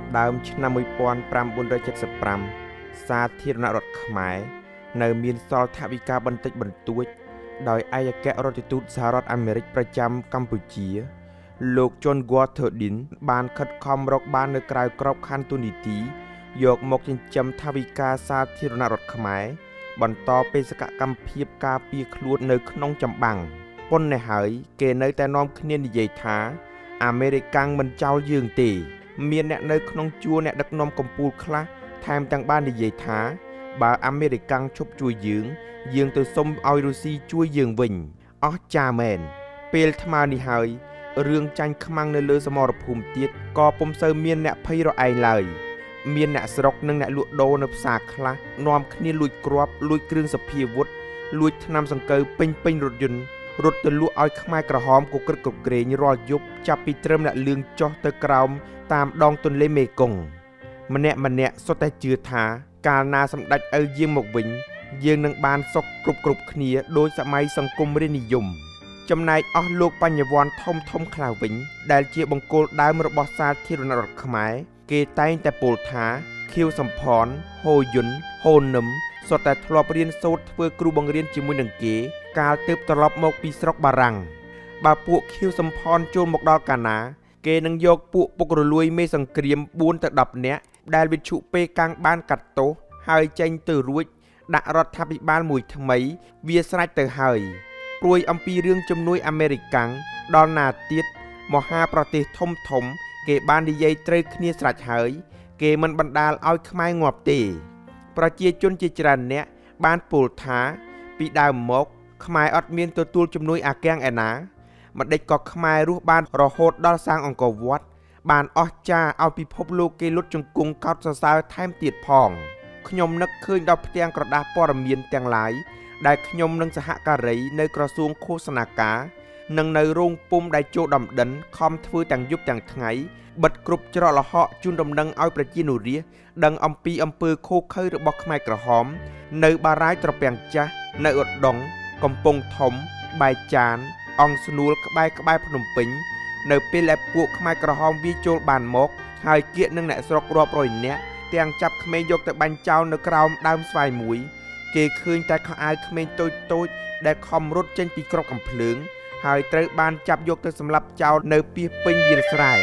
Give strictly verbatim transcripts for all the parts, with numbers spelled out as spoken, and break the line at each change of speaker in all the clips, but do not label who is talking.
ដើមឆ្នាំmột nghìn tám trăm七mươi lămសាធារណរដ្ឋខ្មែរនៅមានសល់ថវិកាបន្តិចបន្តួចដោយឯកអគ្គរដ្ឋទូតសហរដ្ឋអាមេរិកប្រចាំកម្ពុជាលោក John Gutherdin បានខិតខំរកបាននៅក្រៅក្របខ័ណ្ឌទូនីតិយកមកចិញ្ចឹមថវិកាសាធារណរដ្ឋខ្មែរបន្តបេសកកម្មភាពការពារខ្លួននៅក្នុងចម្បាំងប៉ុន្តែហើយគេនៅតែនាំគ្នានិយាយថាអាមេរិកាំងមិនចោលយើងទេមានអ្នកនៅក្នុងជួរអ្នកដឹកនាំកម្ពុជាខ្លះថែមទាំងបាននិយាយថាបើអាមេរិកាំងឈប់ជួយយើងយើងទៅសុំឲ្យរុស្ស៊ីជួយយើងវិញអស់ចាមែនពេលថ្មនេះហើយរឿងចាញ់ខ្មាំងនៅលើសមរភូមិទៀតក៏ពុំសូវមានអ្នកភ័យរអែងឡើយមានអ្នកស្រុកនិងអ្នកលក់ដូរនៅផ្សារខ្លះនាំគ្នាលួចគ្រាប់លួចគ្រឿងសព្វាវុធលួចថ្នាំសង្កូវពេញពេញរថយន្តរត់ទៅលក់ឲ្យខ្មែរក្រហមគក្រិតគក្រែងរាល់យប់ចាប់ពីត្រឹមអ្នកលឿងចុះទៅក្រោមតាមដងទន្លេមេគង្គម្នាក់ម្នាក់សុទ្ធតែជឿថាកាលណាសម្ដេចឪយាងមកវិញយើងនឹងបានសុខគ្រប់គ្រប់គ្នាដោយសម័យសង្គមរាស្ត្រនិយមចំណែកអស់លោកបញ្ញវន្តធំធំខ្លៅវិញដែលជាបង្គោលដើមរបស់សាធារណរដ្ឋខ្មែរគេតែងតែពោលថាខៀវសំផនហូយុនហូនឹមសុទ្ធតែធ្លាប់រៀនសូត្រធ្វើគ្រូបង្រៀនជាមួយនឹងគេកាលទើបត្រឡប់មកពីស្រុកបារាំងបើពួកខៀវសំផនចូលមកដល់កាណាគេនឹងយកពួកពុករលួយមេសង្គ្រាមបួនទៅដប់នាក់ដែលវិទ្យុពេកាំងបានកាត់ទោសហើយចេញទៅរួចដាក់រដ្ឋាភិបាលមួយថ្មីវាស្រេចទៅហើយព្រួយអំពីរឿងជំនួយអាមេរិកាំងដល់ណាទៀតមហាប្រទេសធំធំគេបាននិយាយត្រូវគ្នាស្រេចហើយគេមិនបណ្ដាលឲ្យខ្មែរងាប់ទេប្រជាជនជាច្រើនអ្នកបានពោលថាពីដើមមកខ្មែរអត់មានទទួលជំនួយអាកាំងឯណាមិនដេចក៏ខ្មែររស់បានរហូតដល់សាងអង្គរវត្តបានអស្ចារ្យឲ្យពិភពលោកគេលុតជង្គង់កោតសរសើរថែមទៀតផងខ្ញុំនឹកឃើញដល់ផ្ទាំងក្រដាសព័ត៌មានទាំងឡាយដែលខ្ញុំនិងសហការីនៅក្រសួងឃោសនាការនិងនៅរោងពុំដែលចូលដំដិនខំធ្វើទាំងយប់ទាំងថ្ងៃបិទគ្រប់ច្រកល្ហកជូនដំណឹងឲ្យប្រជានុរាស្ត្រដឹងអំពីអំពើឃោឃៅរបស់ខ្មែរក្រហមនៅបារាយត្រពាំងចាស់នៅឧដុង្គកំពង់ធំបែកចានអង្គស្នួលក្បែរក្បែរភ្នំពេញនៅពេលដែលពួកខ្មែរក្រហមវាចូលបានមកហើយគៀកនឹងអ្នកស្រុករាប់រយនាក់ទាំងចាប់ក្មេងយកទៅបាញ់ចោលនៅក្រោមដើមស្វាយមួយគេឃើញតែខោអាវក្មេងតូចតូចដែលខំរត់ចេញពីក្របកំភ្លើងហើយត្រូវបានចាប់យកទៅសម្លាប់ចោលនៅពាសពេញវាលស្រែ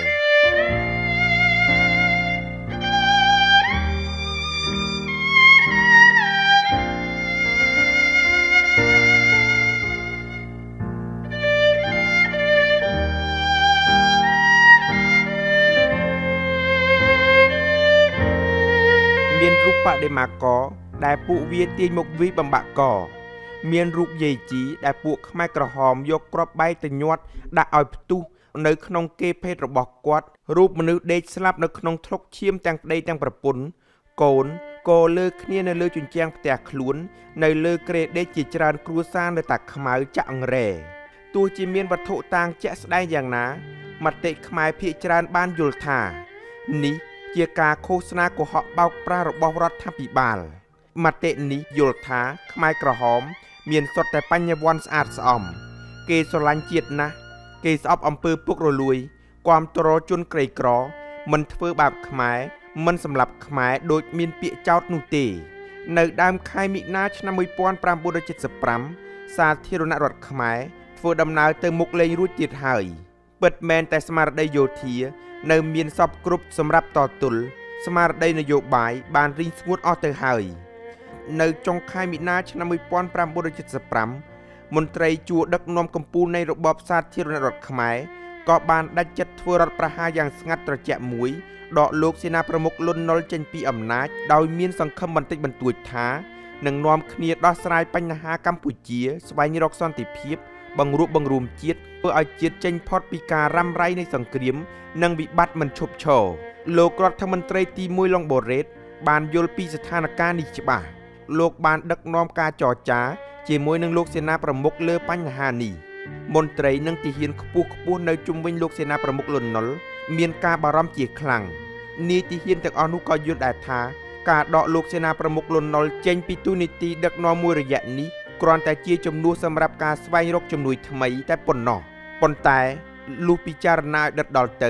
មានរូបបដិមាករដែលពួកវាទាញមកវិបំបាក់កមានរូបយាយជីដែលពួកខ្មែរក្រហមយកគ្រាប់បែកទៅញាត់ដាក់ឲ្យផ្ទុះនៅក្នុងគេភេទរបស់គាត់រូបមនុស្សដេកស្លាប់នៅក្នុងថ្លុកឈាមទាំងប្តីទាំងប្រពន្ធកូនក៏លើគ្នានៅលើជញ្ជាំងផ្ទះខ្លួននៅលើក្រេដេកជាច្រើនគ្រួសារនៅតាខ្មៅចាក់អង្រែទោះជាមានវត្ថុតាងជាក់ស្ដែងយ៉ាងណាមតិខ្មែរភាគច្រើនបានយល់ថានេះជាការឃោសនាកុហកបោកប្រាស់របស់រដ្ឋាភិបាលមតិនេះយល់ថាខ្មែរក្រហមមានសុទ្ធតែបញ្ញវន្តស្អាតស្អំគេស្រឡាញ់ជាតិណាស់គេស្អប់អំពើពុករលួយគាំទ្រជនក្រីក្រមិនធ្វើបាបខ្មែរមិនសម្លាប់ខ្មែរដូចមានពាក្យចោទនោះទេនៅដើមខែមិនិនាឆ្នាំmột nghìn tám trăm七mươi lămសាធារណរដ្ឋខ្មែរធ្វើដំណើរទៅមុខលេងរួចទៀតហើយពិតមែនតែស្មារតីយោធានៅមានសពគ្រប់សម្រាប់តទល់ស្មារតីនយោបាយបានរីងស្ងួតអស់ទៅហើយនៅចុងខែមិនិនាឆ្នាំmột nghìn tám trăm七mươi lămមន្ត្រីជួរដឹកនាំកម្ពុជានៃរបបសាធារណរដ្ឋខ្មែរក៏បានដាច់ចិត្តធ្វើរដ្ឋប្រហារយ៉ាងស្ងាត់ត្រជាក់មួយដកលោកសេនាប្រមុខលន់នល់ចេញពីអំណាចដោយមានសង្ឃឹមបន្តិចបន្តួចថានឹងនាំគ្នាដោះស្រាយបញ្ហាកម្ពុជាស្វែងរកសន្តិភាពបង្រួបបង្រួមជាតិធ្វើឲ្យជាតិចេញផុតពីការរ៉ាំរ៉ៃនៃសង្គ្រាមនិងវិបត្តិមិនឈប់ឈរលោករដ្ឋមន្ត្រីទីមួយឡុងបូរ៉េតបានយល់ពីស្ថានភាពនេះច្បាស់លោកបានដឹកនាំការចរចាជាមួយនឹងលោកសេនាប្រមុខលើបញ្ហានេះមន្ត្រីនិងទាហានខ្ពស់ខ្ពស់នៅជុំវិញលោកសេនាប្រមុខលន់នល់មានការបារម្ភជាខ្លាំងនាយទាហានទាំងអស់នោះក៏យល់ដែរថាការដកលោកសេនាប្រមុខលន់នល់ចេញពីទូនីតិដឹកនាំមួយរយៈនេះគ្រាន់តែជាជំនួសសម្រាប់ការស្វែងរកជំនួយថ្មីតែប៉ុណ្ណោះប៉ុន្តែលុះពិចារណាឲ្យដិតដល់ទៅ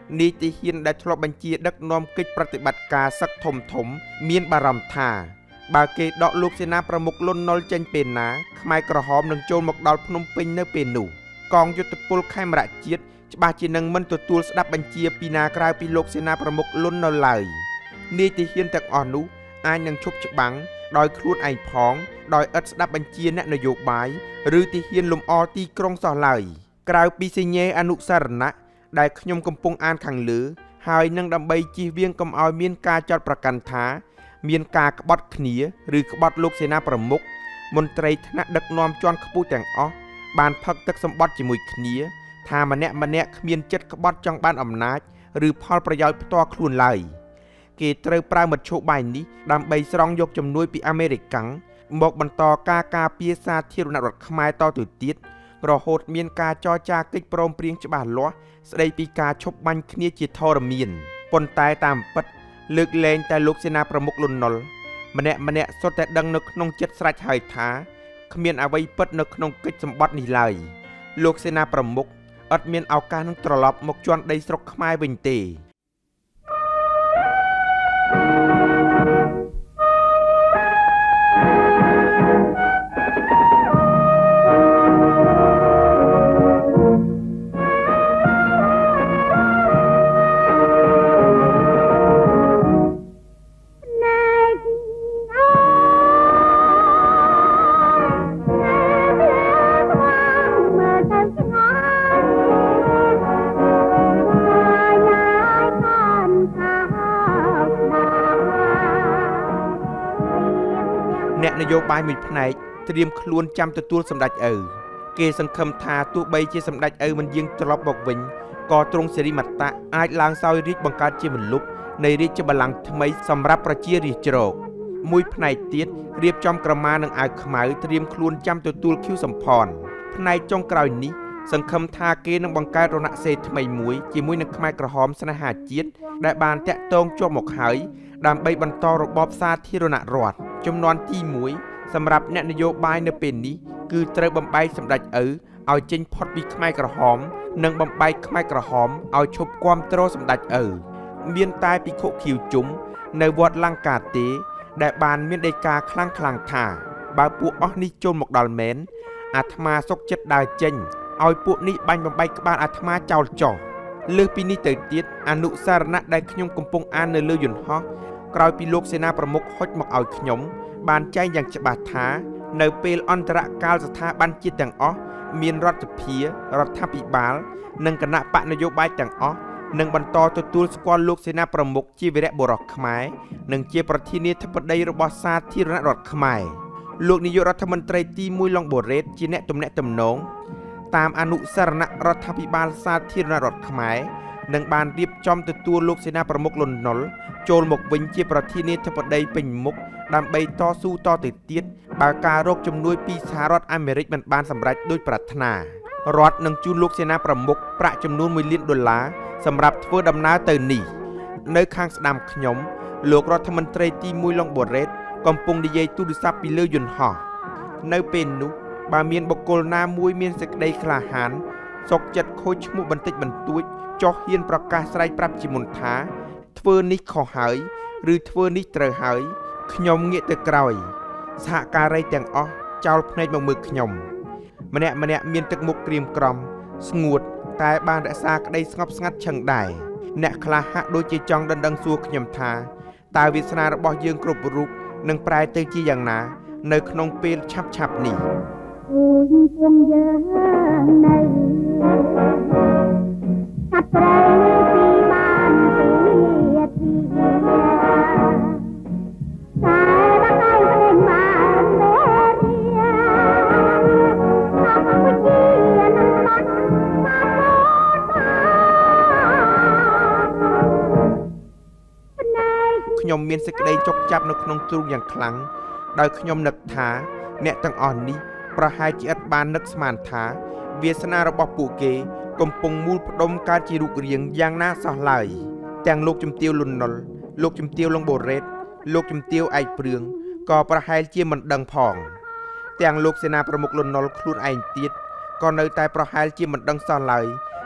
នីតិហ៊ានដែលធ្លាប់បញ្ជាដឹកនាំកិច្ចប្រតិបត្តិការសឹកធំធំមានបារម្ភថាបើគេដកលោកសេនាប្រមុខលន់នល់ចេញពេលណាខ្មែរក្រហមនឹងចូលមកដល់ភ្នំពេញនៅពេលនោះកងយុទ្ធពលខេមរៈជាតិច្បាស់ជានឹងមិនទទួលស្ដាប់បញ្ជាពីណាក្រៅពីលោកសេនាប្រមុខលន់នល់ឡើយនីតិហ៊ានទាំងអស់នោះអាចនឹងឈប់ច្បាំងដោយខ្លួនឯងផងដោយឥតស្ដាប់បញ្ជាអ្នកនយោបាយឬទីហ៊ានលំអទីក្រុងសោះឡើយក្រៅពីសញ្ញេអនុសារណៈដែលខ្ញុំកំពុងអានខាងលើហើយនឹងដើម្បីជៀសវាងកុំឲ្យមានការចោទប្រកាន់ថាមានការក្បត់គ្នាឬក្បត់លោកសេនាប្រមុខមន្ត្រីថ្នាក់ដឹកនាំជាន់ខ្ពស់ទាំងអស់បានផឹកទឹកសម្បត្តិជាមួយគ្នាថាម្នាក់ម្នាក់គ្មានចិត្តក្បត់ចង់បានអំណាចឬផលប្រយោជន៍ផ្ទាល់ខ្លួនឡើយគេត្រូវប្រើមធ្យោបាយនេះដើម្បីស្រង់យកជំនួយពីអាមេរិកាំងមកបន្តការការពារសាធារណរដ្ឋខ្មែរតទៅទៀតរហូតមានការចរចាកិច្ចព្រមព្រៀងច្បាស់លាស់ស្ដីពីការឈប់បាញ់គ្នាជាធរមានប៉ុន្តែតាមពិតលើកលែងតែលោកសេនាប្រមុខលន់នល់ម្នាក់ម្នាក់សុទ្ធតែដឹងនៅក្នុងចិត្តស្រេចហើយថាគ្មានអ្វីពិតនៅក្នុងកិច្ចសម្បត្តិនេះឡើយលោកសេនាប្រមុខឥតមានឱកាសនឹងត្រឡប់មកជន់ដីស្រុកខ្មែរវិញទេអ្នកនយោបាយមួយផ្នែកត្រៀមខ្លួនចាំទទួលសម្ដេចឪគេសង្ឃឹមថាទោះបីជាសម្ដេចឪមិនយាងត្រឡប់មកវិញក៏ទ្រង់សិរិមត្តៈអាចឡើងសោយរាជបង្កើតជាមលុបនៃរាជបល្ល័ង្កថ្មីសម្រាប់ប្រជារាស្ត្រជ្រកមួយផ្នែកទៀតរៀបចំក្រមានិងអាវខ្មៅត្រៀមខ្លួនចាំទទួលខៀវសំផនផ្នែកចុងក្រោយនេះសង្ឃឹមថាគេនឹងបង្កើតរណសេរីថ្មីមួយជាមួយនឹងខ្មែរក្រហមស្នេហាជាតិដែលបានតាក់ទងជាប់មកហើយដើម្បីបន្តរបបសាធារណរដ្ឋចំនួនទីមួយសម្រាប់អ្នកនយោបាយនៅពេលនេះគឺត្រូវបំបែកសម្ដេចឪឲ្យចេញផុតពីខ្មែរក្រហមនិងបំបែកខ្មែរក្រហមឲ្យឈប់គាំទ្រសម្ដេចឪមានតែភិក្ខុខៀវជុំនៅវត្តលង្កាទេដែលបានមានដីកាខ្លាំងខ្លាំងថាបើពួកអស់នេះចូលមកដល់មែនអាត្មាសុកចិត្តដើរចេញឲ្យពួកនេះបាញ់បំបែកក្បាលអាត្មាចោលចោលលើសពីនេះទៅទៀតអនុសារណៈដែលខ្ញុំកំពុងអាននៅលើយន្តហោះក្រោយពីលោកសេនាប្រមុខហុចមកឲ្យខ្ញុំបានចែងយ៉ាងច្បាស់ថានៅពេលអន្តរកាលស្ថាប័នជាតិទាំងអស់មានរដ្ឋសភារដ្ឋាភិបាលនិងគណៈបកនយោបាយទាំងអស់នឹងបន្តទទួលស្គាល់លោកសេនាប្រមុខជាវីរបុរសខ្មែរនិងជាប្រធានាធិបតីរបស់សាធារណរដ្ឋខ្មែរលោកនាយករដ្ឋមន្ត្រីទីមួយឡុងបូរ៉េតជាអ្នកទំនាក់ទំនងតាមអនុសារណៈរដ្ឋាភិបាលសាធារណរដ្ឋខ្មែរនឹងបានរៀបចំទទួលលោកសេនាប្រមុខលន់នល់ចូលមកវិញជាប្រធានាធិបតីពេញមុខដើម្បីតស៊ូតទៅទៀតបើការរកជំនួយពីសហរដ្ឋអាមេរិកមិនបានសម្រេចដោយប្រាថ្នារដ្ឋនឹងជូនលោកសេនាប្រមុខប្រាក់ចំនួនមួយលានដុល្លារសម្រាប់ធ្វើដំណើរទៅនេះនៅខាងស្ដាំខ្ញុំលោករដ្ឋមន្ត្រីទីមួយឡុងបូរ៉េតកំពុងនិយាយទូរស័ព្ទពីលើយន្តហោះនៅពេលនោះបើមានបុគ្គលណាមួយមានសេចក្តីក្លាហានសុកចិត្តខូចឈ្មោះបន្តិចបន្តួចចោះហ៊ានប្រកាសស្រែកប្រាប់ជាមុនថាធ្វើនេះខុសហើយឬធ្វើនេះត្រូវហើយខ្ញុំងាកទៅក្រោយសហការីទាំងអស់ចោលភ្នែកមកមើលខ្ញុំម្នាក់ម្នាក់មានទឹកមុខក្រៀមក្រំស្ងួតតែបានរក្សាក្តីស្ងប់ស្ងាត់ឈឹងដែរអ្នកខ្លះហាក់ដូចជាចង់ដណ្ដឹងសួរខ្ញុំថាតើវាសនារបស់យើងគ្រប់រូបនឹងប្រែទៅជាយ៉ាងណានៅក្នុងពេលឆាប់ឆាប់នេះអូនពុំយើងនៅកាត់ប្រែពីបានពីទីតែរកឲ្យវិញបានមេរៀអបវិជានឹងបាត់ខ្ញុំមានសេចក្តីចុកចាប់នៅក្នុងទ្រូងយ៉ាងខ្លាំងដោយខ្ញុំនឹកថាអ្នកទាំងអស់នេះប្រហែលជាឥតបាននឹកស្មានថាវាសនារបស់ពួកគេកំពុងមូលផ្ដុំកើតជារូបរាងយ៉ាងណាសោះឡើយទាំងលោកជំទាវលន់នល់លោកជំទាវឡុងបូរ៉េតលោកជំទាវឯកព្រឿងក៏ប្រហែលជាមិនដឹងផងទាំងលោកសេនាប្រមុខលន់នល់ខ្លួនឯងទៀតក៏នៅតែប្រហែលជាមិនដឹងសោះឡើយ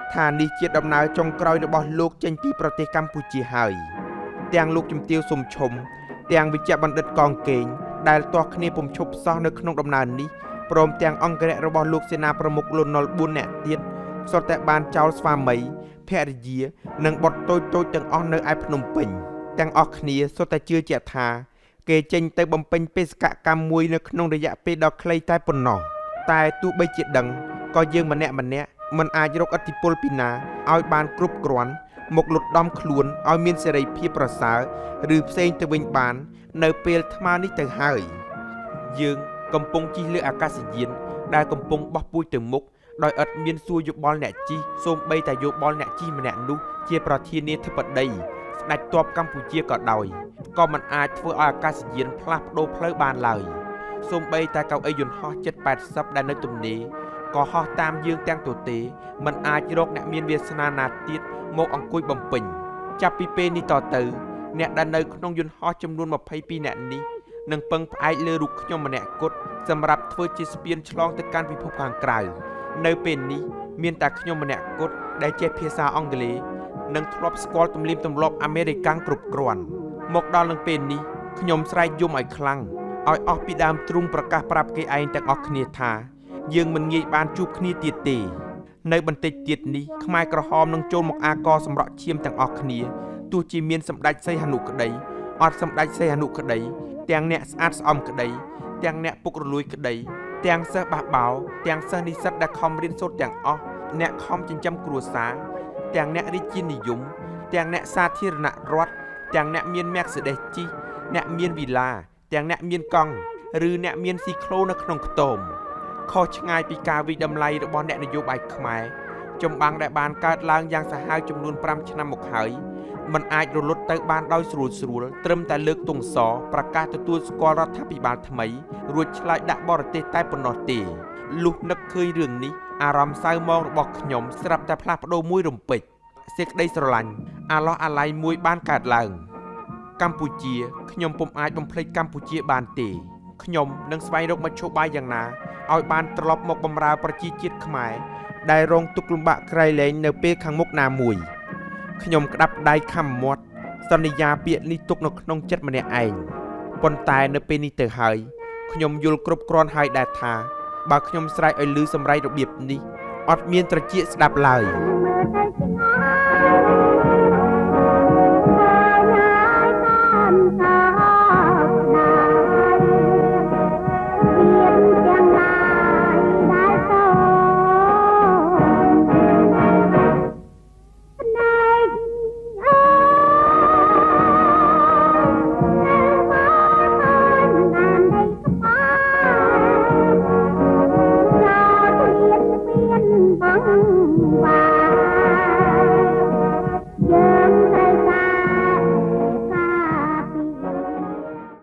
ថានេះជាដំណើរចុងក្រោយរបស់លោកចេញពីប្រទេសកម្ពុជាហើយទាំងលោកជំទាវសុំឈុំទាំងវិជ្ជបណ្ឌិតកងកេងដែលទាស់គ្នាពុំឈប់សោះនៅក្នុងដំណើរនេះព្រមទាំងអង្គរៈរបស់លោកសេនាប្រមុខលន់នល់បួននាក់ទៀតសុទ្ធតែបានចោលស្វាមីភរិយានិងបុត្រតូចតូចទាំងអស់នៅឯភ្នំពេញទាំងអស់គ្នាសុទ្ធតែជឿជាក់ថាគេចេញទៅបំពេញបេសកកម្មមួយនៅក្នុងរយៈពេលដ៏ខ្លីតែប៉ុណ្ណោះតែទោះបីជាដឹងក៏យើងម្នាក់ម្នាក់មិនអាចរកឥទ្ធិពលពីណាឲ្យបានគ្រប់គ្រាន់មកលុតដំខ្លួនឲ្យមានសេរីភាពប្រសើរឬផ្សេងទៅវិញបាននៅពេលថ្មនេះទៅហើយយើងកំពុងជិះលើអាកាសយានដែលកំពុងបោះពូជទៅមុខដោយឥតមានសួរយោបល់អ្នកជិះសូម្បីតែយោបល់អ្នកជិះម្នាក់នោះជាប្រធានាធិបតីស្ដេចទ័ពកម្ពុជាក៏ដោយក៏មិនអាចធ្វើឲ្យអាកាសយានផ្លាស់ប្ដូរផ្លូវបានឡើយសូម្បីតែកៅអីយន្តហោះ ចិត្ត แปดสิบ ដែលនៅទំនេរក៏ហោះតាមយើងទាំងទទេមិនអាចរកអ្នកមានវាសនាណាទៀតមកអង្គុយបំពេញចាប់ពីពេលនេះតទៅអ្នកដែលនៅក្នុងយន្តហោះចំនួនម្ភៃពីរនាក់នេះនឹងពឹងផ្អែកលើរូបខ្ញុំម្នាក់គត់សម្រាប់ធ្វើជាស្ពានឆ្លងទៅកាន់ពិភពខាងក្រៅនៅពេលនេះមានតែខ្ញុំម្នាក់គត់ដែលចេះភាសាអង់គ្លេសនិងធ្លាប់ស្គាល់ទំនៀមទម្លាប់អាមេរិកាំងគ្រប់គ្រាន់មកដល់នឹងពេលនេះខ្ញុំស្រែកយំឲ្យខ្លាំងឲ្យអស់ពីដើមទ្រូងប្រកាសប្រាប់គេឯងទាំងអស់គ្នាថាយើងមិនងាយបានជួបគ្នាទៀតទេនៅបន្តិចទៀតនេះខ្មែរក្រហមនឹងចូលមកអាកសម្រក់ឈាមទាំងអស់គ្នាទោះជាមានសម្ដេចសីហនុក្តីអត់សម្ដេចសីហនុក្តីទាំងអ្នកស្អាតស្អំក្តីទាំងអ្នកពុករលួយក្តីទាំងសិស្សបះបោទាំងសិស្សនិស្សិតដែលខំរៀនសូត្រទាំងអស់អ្នកខំចិញ្ចឹមគ្រួសារទាំងអ្នករាជានិយមទាំងអ្នកសាធារណរដ្ឋទាំងអ្នកមាន Mercedes ជិះអ្នកមានវីឡាទាំងអ្នកមានកង់ឬអ្នកមានស៊ីក្លូនៅក្នុងខ្ទមខុសឆ្ងាយពីការវិតម្លៃរបស់អ្នកនយោបាយខ្មែរចម្បាំងដែលបានកើតឡើងយ៉ាងសាហាវចំនួនប្រាំឆ្នាំមកហើយมันអាចរលត់ទៅបានដោយស្រួលស្រួលត្រឹមតែលើកទង់សប្រកាសទទួលស្គាល់រដ្ឋាភិបាលថ្មីរួចឆ្លើយដាក់បរទេសតែប៉ុណ្ណោះទេលុះនឹកឃើញរឿងនេះអារម្មណ៍សៅមងរបស់ខ្ញុំស្រាប់តែផ្លាស់ប្ដូរមួយរំពេចសេចក្តីស្រឡាញ់អាឡោះអាល័យមួយបានកើតឡើងកម្ពុជាខ្ញុំពុំអាចបំភ្លេចកម្ពុជាបានទេខ្ញុំនឹងស្វែងរកមធ្យោបាយយ៉ាងណាឲ្យបានត្រឡប់មកបម្រើប្រជាជាតិខ្មែរដែលរងទុក្ខលំបាកក្រៃលែងនៅពេលខាងមុខណាមួយខ្ញុំក្តាប់ដៃខំមាត់សន្យាពាក្យនេះទុកនៅក្នុងចិត្តម្នាក់ឯងប៉ុន្តែនៅពេលនេះទៅហើយខ្ញុំយល់គ្រប់គ្រាន់ហើយដែរថាបើខ្ញុំស្រែកឲ្យឮសម្រែករបៀបនេះអត់មានត្រចៀកស្ដាប់ឡើយ